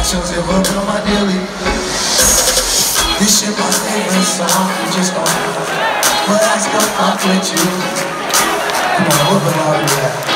options if I'm on my daily. This shit my favorite song, you just gon' but I still fuck with you. Come on, what the hell is that?